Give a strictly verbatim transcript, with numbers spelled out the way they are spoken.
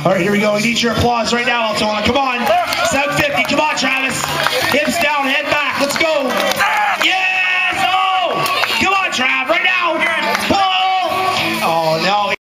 All right, here we go. We need your applause right now, Altona. Come on.